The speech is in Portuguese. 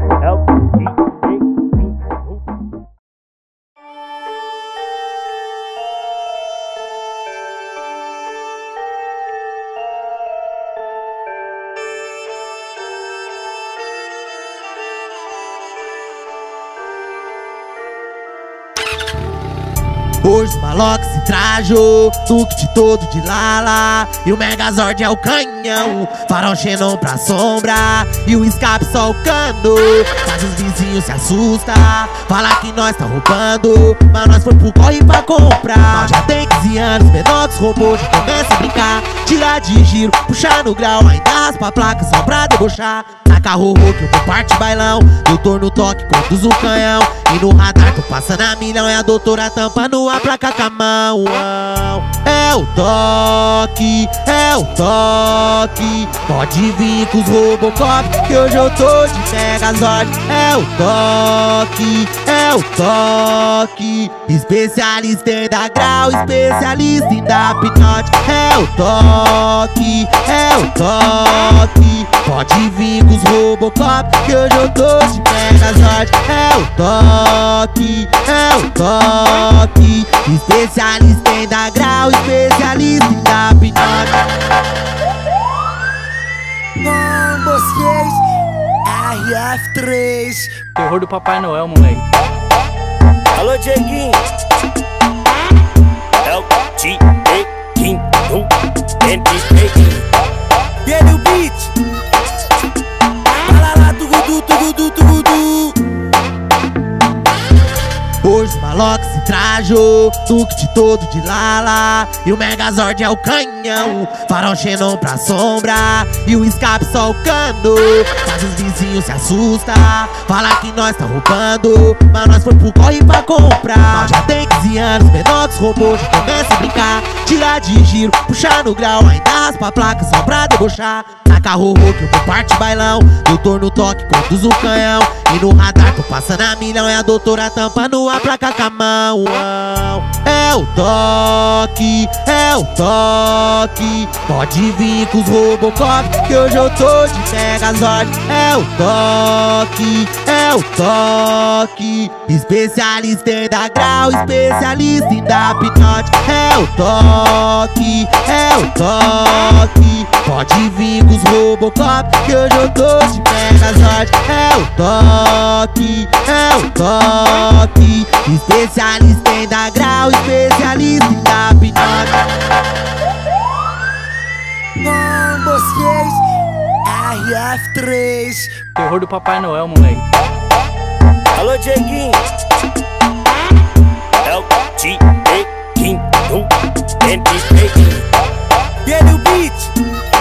Hoje o Maloca se trajou, no kit todo de lala, e o Megazord é o canhão, farol Xenon pra sombra, e o escape só o cano. Faz os vizinhos se assustam, fala que nós tá roubando, mas nós foi pro corre pra comprar. Nós já tem 15 anos, menor dos robôs, já começa a brincar, tirar de giro, puxar no grau, ainda raspa a placa só pra debochar. Na carro que eu vou parte bailão, doutor no toque, conduz o canhão, e no radar tô passando a milhão, é a doutora tampando a placa com a mão. É o toque, é o toque, pode vir com os Robocop, que hoje eu tô de Megazord. É o toque, é o toque, especialista em dar grau, especialista em dar pinote. É o toque, é o toque, pode vir com os Robocop, que hoje eu tô de Megazord. É o toque, é o toque, especialista em dar grau, especialista em dar pinote. Com vocês, RF3, terror do Papai Noel, moleque. Alô, Dieguinho. É o Dieguinho, e ele o beat. Fala lá, tugudu, tugudu, tugudu. Hoje o Maloca se trajou, no kit todo de lala, e o Megazord é o canhão, farol Xenon pra sombra, e o escape só o cano. Faz os vizinhos se assustam, fala que nós tá roubando, mas nós foi pro corre pra comprar. Nós já tem 15 anos, menor dos robôs, já começa a brincar, tirar de giro, puxar no grau, ainda raspa a placa só pra debochar. Na carro que eu vou parte bailão, doutor no toque, conduz o canhão, e no radar tô passando a milhão, é a doutora tampando a placa com a mão. É o toque, é o toque, pode vir com os Robocop, que hoje eu tô de Megazord. É o toque, é o toque, especialista em dar grau, especialista em dar pinote. É o toque, é o toque, pode vir com os Robocop, que hoje eu tô de Megazord. É o toque, é o toque, especialista em dar grau, especialista em dar pinote. Com vocês, RF3, Terror do Papai Noel, moleque. Alô, Dieguinho. É o Dieguinho, e ele o beat.